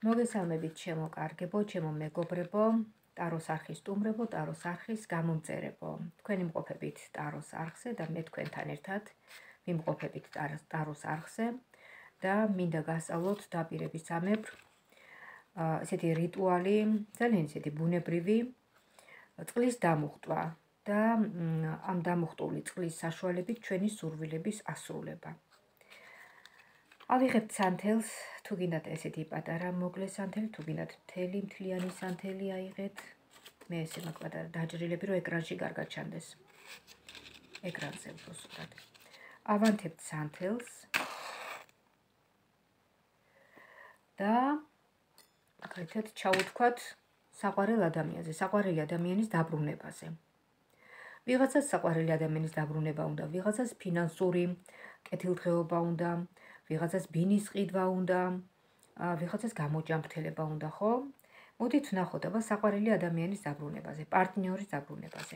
მოგესალმებით ჩემო კარგებო, ჩემო მეგობრებო, ტაროს არხის სტუმრებო, ტაროს არხის გამომწერებო. თქვენი მყოფებით ტაროს არხზე და მე თქვენთან ერთად ვიმყოფებით ტაროს არხზე და მინდა გასწავლოთ დაპირებისამებრ ესეთი რიტუალი, ძალიან ესეთი ბუნებრივი წყლის დამუხტვა და ამ დამუხტული წყლის საშუალებით ჩვენი სურვილების ასრულება. ავიღებთ სანთელს, თუ გინდათ ესეთი პატარა მოკლე სანთელი, თუ გინდათ მთლიანი სანთელი აიღეთ. მე ესე მაქვს პატარა დაჭრილები, რომ ეკრანში კარგად ჩანდეს. ეკრანზე უფრო სწორად. ავანთებთ სანთელს და აგრეთვე ჩაუთქვათ საყვარელ ადამიანზე, საყვარელი ადამიანის დაბრუნებაზე. ვიღაცას საყვარელი ადამიანის დაბრუნება უნდა, ვიღაცას ფინანსური კეთილდღეობა უნდა, ვიღაცას ბინის ყიდვა უნდა, ვიღაცას გამოჯანმრთელება უნდა, ხო? მოდით ვნახოთ აბა საყვარელი ადამიანის დაბრუნებაზე, პარტნიორის დაბრუნებაზე.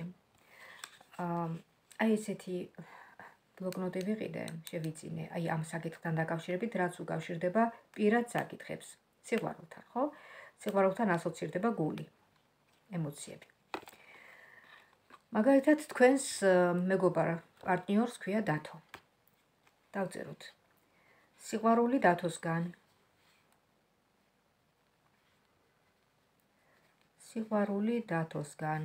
აი ესეთი ბლოკნოტი ვიყიდე, შევიწინე, აი ამ საკითხთან დაკავშირებით, რაც უკავშირდება პირად საკითხებს, სიყვარულთან, ხო? სიყვარულთან ასოცირდება გული, ემოციები. მაგალითად, თქვენს მეგობარ პარტნიორს ქვია დათო. დავწეროთ. სიყვარული დათოსგან. სიყვარული დათოსგან.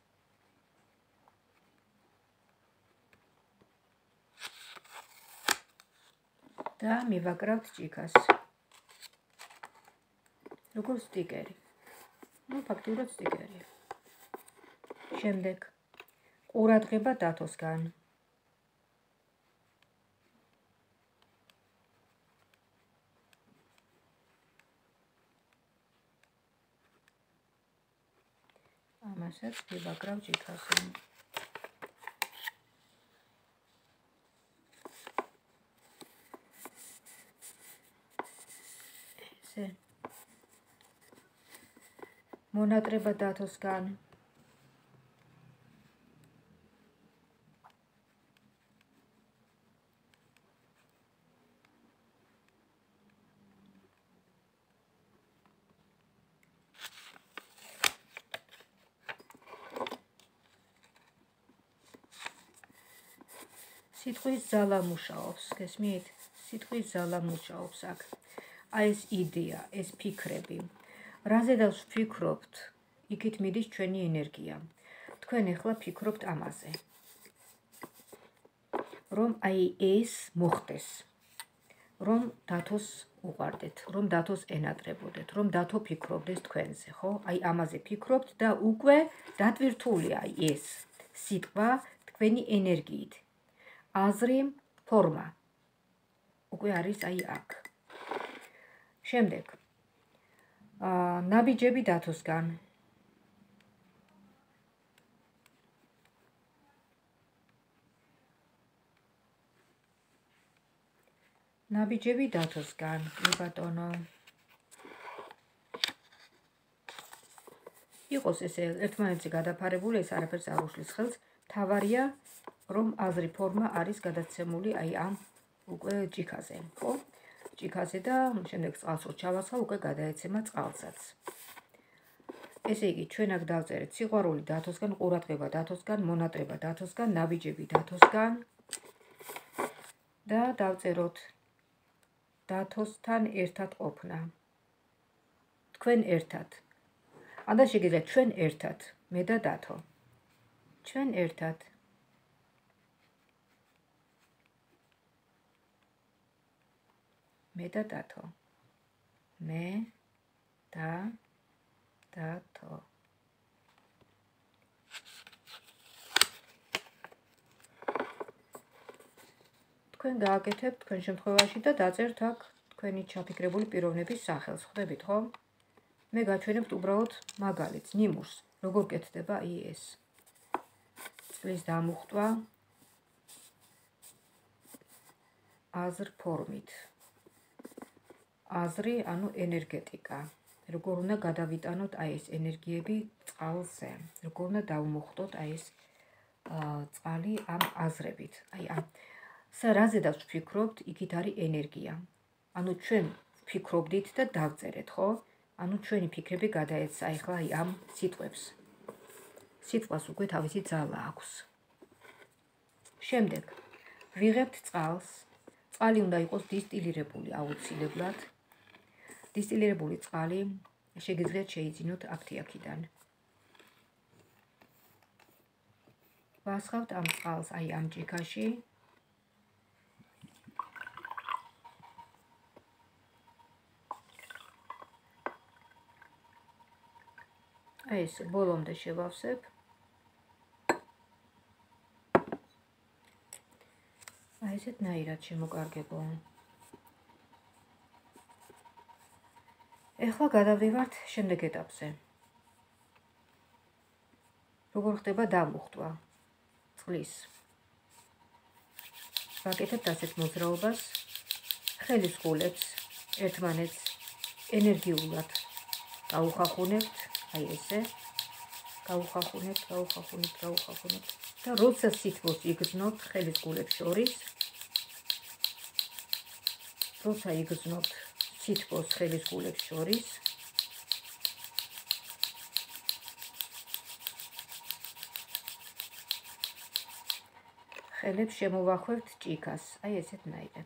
და მივაკრავთ ჭიქას. როგორ სტიკერი. ფაქტიურად სტიკერია. შემდეგ ყურადღება დათოსგან. ამასაც მივაკრავ ჭიქაზე. ესე. მონატრება დათოსგან. სიტყვის ძალა მუშაობს, გესმით? სიტყვის ძალა მუშაობს აქ. აი ეს იდეა, ეს ფიქრები. რაზედაც ვფიქრობთ, იქით მიდის ჩვენი ენერგია. თქვენ ახლა ფიქრობთ ამაზე. რომ აი ეს მოხდეს. რომ დათოს უყვარდეთ, რომ დათოს ენატრებოდეთ, რომ დათო ფიქრობდეს თქვენზე, ხო? აი ამაზე ფიქრობთ და უკვე დატვირთულია აი ეს სიტყვა თქვენი ენერგიით. აზრი, ფორმა. უკვე არის აი აქ. შემდეგ. ნაბიჯები დათოსგან. ნაბიჯები დათოსგან, ბატონო. იყოს ესე ერთმანეთზე გადაფარებული, ეს არაფერს არ უშლის ხელს. თავარია, რომ აზრი ფორმა არის გადაცემული აი ამ უკვე ჭიქაზე, ხო? ჭიქაზე და შემდეგ წყალს რო ჩავასხავ, უკვე გადაეცემა წყალსაც. ესე იგი, ჩვენ აქ დავწერეთ სიყვარული დათოსგან, ყურადღება დათოსგან, მონატრება დათოსგან, ნაბიჯები დათოსგან და დავწეროთ დათოსთან ერთად ყოფნა. თქვენ ერთად. და შეგიძლიათ ჩვენ ერთად, მე და დათო. ჩვენ ერთად. მე და დათო. მე და დათო. თქვენ გააკეთებთ თქვენ შემთხვევაში და დაწერთ აქ თქვენი ჩაფიქრებული პიროვნების სახელს, ხვდებით, ხო? მე გაჩვენებთ უბრალოდ მაგალითს, ნიმუშს, როგორ კეთდება აი ეს. წყლის დამუხტვა აზრ ფორმით. აზრი, ანუ ენერგეტიკა. როგორ უნდა გადავიტანოთ აი ეს ენერგიები წყალზე. როგორ უნდა დავმოხტოთ აი ეს წყალი ამ აზრებით. აი ამ რაზედაც ვფიქრობთ, იქით არის ენერგია. ანუ ჩვენ ვფიქრობდით და დავწერეთ, ხო? ანუ ჩვენი ფიქრები გადაეცა ახლა აი ამ სიტყვებს. სიტყვას უკვე თავისი ძალა აქვს. შემდეგ ვიღებთ წყალს. წყალი უნდა იყოს დისტილირებული აუცილებლად. დისტილირებული წყალი შეგიძლიათ შეიძინოთ აქთიაქიდან. ვასხავთ ამ წყალს აი ამ ჭიქაში. აი ეს ბოლომდე შევავსებ. აი ესეთნაირად შემოკარგებო. ეხლა გადავდივართ შემდეგ ეტაპზე. როგორ ხდება დამუხტვა წყლის. ვაკეთებთ ასეთ მოძრაობას, ხელის ღულებს ერთმანეთს ენერგიულად გაუხახუნებთ, აი ესე. გაუხახუნებთ და როცა სითბოს იგრძნობთ ხელის ღულებს შორის, ხელებს შემოვახვევთ ჭიქას, აი ესეთნაირად.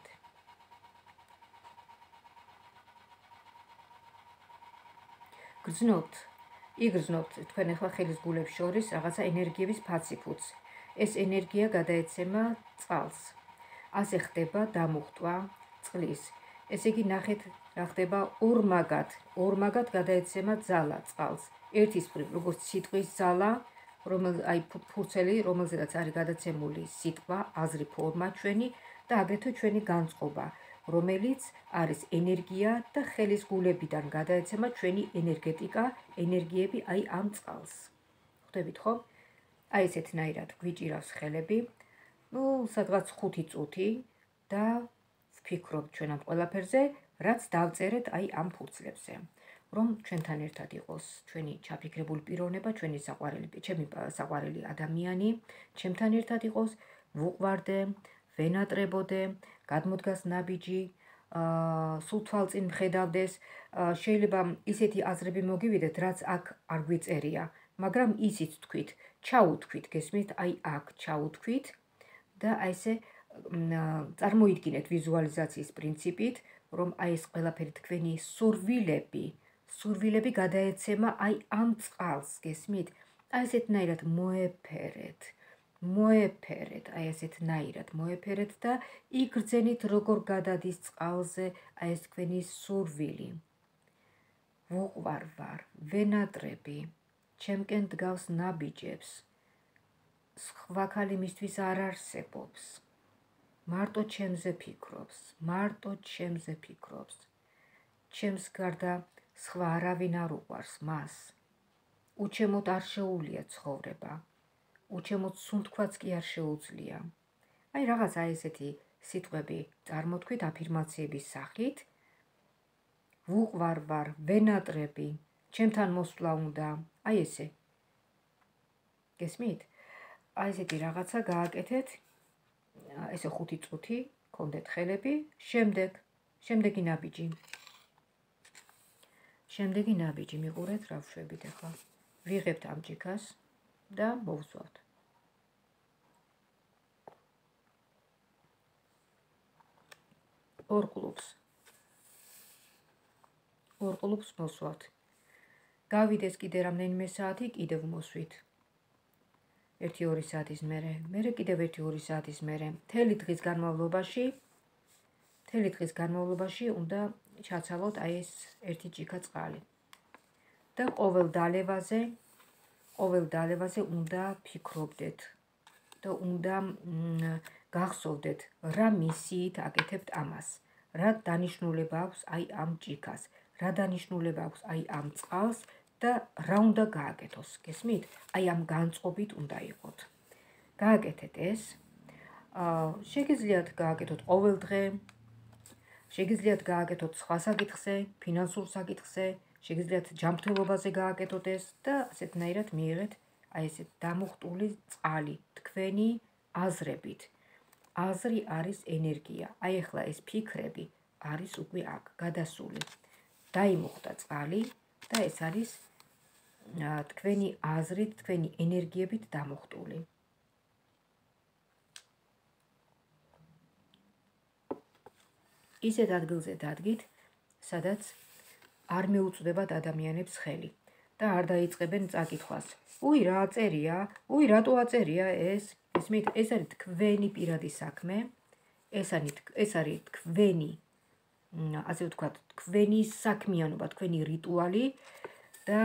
იგრძნობთ თქვენ ახლა ხელის ღულებს შორის რაღაცა ენერგიების ფაციფუც. ეს ენერგია გადაეცემა წყალს. ასე ხდება დამუხტვა წყლის. ესე იგი ნახეთ რა ხდება ორმაგად გადაეცემა ძალა წყალს. ერთის მხრივ როგორც სიტყვის ძალა, აი ფურცელი, რომელზედაც არის გადაცემული სიტყვა, აზრი, ფორმა ჩვენი და აგრეთვე ჩვენი განწყობა, რომელიც არის ენერგია და ხელის ღულებიდან გადაეცემა ჩვენი ენერგეტიკა, ენერგიები აი ამ წყალს. ხვდებით ხო? აი ესეთნაირად გვიჭირავს ხელები. სადღაც 5 წუთი და ვფიქრობთ ჩვენ ამ ყველაფერზე, რაც დავწერეთ აი ამ ფურცლებზე. რომ ჩვენთან ერთად იყოს ჩვენი ჩაფიქრებული პიროვნება, ჩვენი ჩემი საყვარელი ადამიანი, ჩემთან ერთად იყოს, ვუყვარდე, ვენატრებოდე, გადმოდგას ნაბიჯი, სულ თვალწინ მხედავდეს, შეიძლება ისეთი აზრები მოგივიდეთ, რაც აქ არ გვიწერია, მაგრამ ისიც თქვით, ჩაუთქვით, გესმით, აი აქ ჩაუთქვით და აი ესე წარმოიდგინეთ ვიზუალიზაციის პრინციპით, რომ აი ეს ყველაფერი თქვენი სურვილები გადაეცემა აი ამ წყალს, გესმით? აი ესეთნაირად მოეფერეთ, აი ესეთნაირად მოეფერეთ და იგრძენით როგორ გადადის წყალზე აი ეს თქვენი სურვილი. ვუყვარ ვარ, ვენატრები, ჩემკენ დგავს ნაბიჯებს, სხვა ქალი მისთვის არ არსებობს. მარტო ჩემზე ფიქრობს. ჩემს გარდა სხვა არავინ არ უყვარს მას. უჩემოდ არ შეუძლია ცხოვრება. უჩემოდ სუნთქვაც კი არ შეუძლია. აი რაღაცა ესეთი სიტყვები წარმოთქვით აფირმაციების სახით. ვუყვარ ვარ, ვენატრები, ჩემთან მოსვლა უნდა. აი ესე. გესმით? აი ესეთი რაღაცა გააკეთეთ. ესე 5 წუთი გქონდეთ ხელები, შემდეგი ნაბიჯი მიყურეთ რა ვშვებით ახლა. ვიღებთ ამ ჭიქას და მოვსვათ. ორ ყლუპს მოსვათ. გავიდეს კიდე რამდენიმე საათი, კიდევ მოსვით. 1-2 საათის მერე კიდევ 1-2 საათის მერე. მთელი დღის განმავლობაში უნდა ჩაცალოთ აი ეს ერთი ჭიქა წყალი. და ყოველ დალევაზე უნდა ფიქრობდეთ და უნდა გახსოვდეთ, რა მისიით აკეთებთ ამას, რა დანიშნულება აქვს აი ამ ჭიქას, რა დანიშნულება აქვს აი ამ წყალს და რა უნდა გააკეთოს, გესმით? აი ამ განწყობით უნდა იყოთ. გააკეთეთ ეს. შეგიძლიათ გააკეთოთ ყოველ დღე, შეგიძლიათ გააკეთოთ სხვა საკითხზე, ფინანსურ საკითხზე, შეგიძლიათ ჯანმრთელობაზე გააკეთოთ ეს და ასეთნაირად მიიღეთ აი ესეთ დამუხტული წყალი თქვენი აზრებით. აზრი არის ენერგია. აი ახლა ეს ფიქრები არის უკვე აქ გადასული. დაიმუხტა წყალი, და ეს არის თქვენი აზრით, თქვენი ენერგიებით დამუხტული. ისეთ ადგილზე დადგით, სადაც არ მეუწვდებათ ადამიანებს ხელი და არ დაიწყებენ წაკითხვას. უი, რა აწერია? უი, რატო აწერია ეს? ეს არის თქვენი პირადი საქმე, ეს არის თქვენი, ასე ვთქვათ, თქვენი საქმიანობა, თქვენი რიტუალი და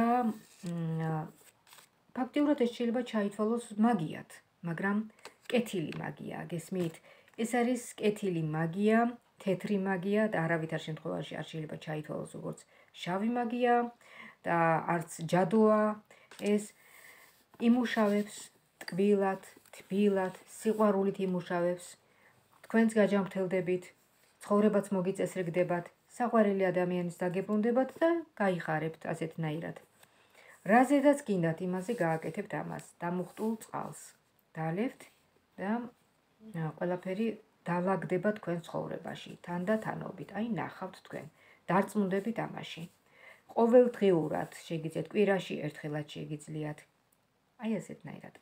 ფაქტიურად ეს შეიძლება ჩაითვალოს მაგიად, მაგრამ კეთილი მაგია, გესმით? ეს არის კეთილი მაგია, თეთრი მაგია და არავითარ შემთხვევაში არ შეიძლება ჩაითვალოს როგორც შავი მაგია და არც ჯადოა. ეს იმუშავებს ტკბილად, თბილად, სიყვარულით იმუშავებს. თქვენც გაჯამრთელდებით, ცხოვრებაც მოგიწესრიგდებათ, საყვარელი ადამიანის დაგებრუნდებათ და გაიხარებთ ასეთნაირად. რაზედაც გინდათ, იმაზე გააკეთებთ ამას, დამუხტულ წყალს. დაალევთ და ყველაფერი დალაგდება თქვენ ცხოვრებაში, თანდათანობით, აი ნახავთ თქვენ, დარწმუნდებით ამაში. ყოველდღიურად შეგიძლიათ, კვირაში ერთხელაც შეგიძლიათ. აი ასეთნაირად,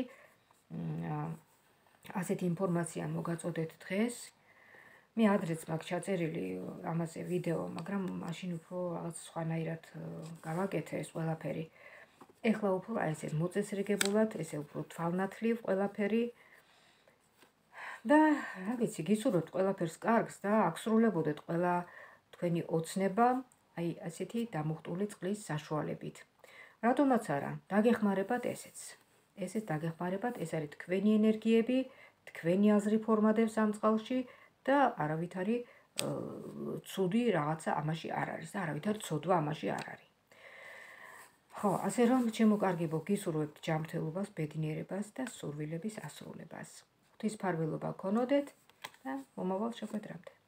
ასეთი ინფორმაცია მოგაწოდეთ დღეს. მე ადრეც მაქვს ჩაწერილი ამაზე ვიდეო, მაგრამ მაშინ უფრო რაღაც სხვანაირად გავაკეთე ეს ყველაფერი. ეხლა უფრო აი ესე მოწესრიგებულად, ესე უფრო თვალნათლივ ყველაფერი. და რა ვიცი, გისურვებთ ყველაფერს კარგს და აღსრულებოდეთ ყველა თქვენი ოცნება, აი ასეთი დამუხტული წყლის საშუალებით. რატომაც არა, დაგეხმარებათ ესეც. ესეც დაგეხმარებათ, ეს არის თქვენი ენერგიები, თქვენი აზრი ფორმადებს ამ წყალში და არავითარი ცუდი რაღაცა ამაში არ არის და არავითარი ცოდვა ამაში არ არის. ხო, ასე რომ შემოკარგებო, გისურვებთ ჯანმრთელობას, ბედნიერებას და სურვილების ასრულებას. ღვთისმფარველობა გქონოდეთ და მომავალ შეხვედრამდე.